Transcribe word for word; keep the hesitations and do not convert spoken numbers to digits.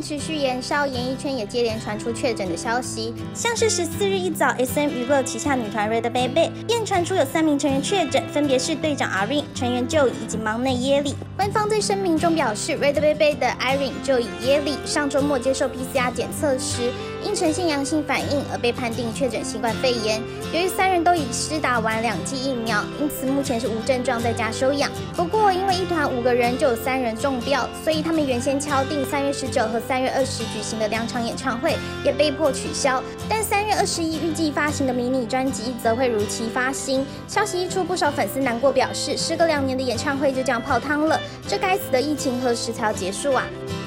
持续延烧，演艺圈也接连传出确诊的消息。像是十四日一早 ，S M 娱乐旗下女团 REDBABY 便传出有三名成员确诊，分别是队长 Irene、成员 Joey 以及忙内耶里。官方在声明中表示 ，REDBABY 的 Irene、Joey、耶里上周末接受 P C R 检测时，因呈现阳性反应而被判定确诊新冠肺炎。由于三人都已施打完两剂疫苗，因此目前是无症状在家休养。不过，因为一团五个人就有三人中标，所以他们原先敲定三月十九和三月二十举行的两场演唱会也被迫取消。但三月二十一预计发行的迷你专辑则会如期发行。消息一出，不少粉丝难过表示，时隔两年的演唱会就这样泡汤了，这该死的疫情何时才要结束啊？